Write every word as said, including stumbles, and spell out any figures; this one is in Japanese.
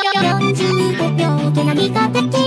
よんじゅうごびょうで何ができ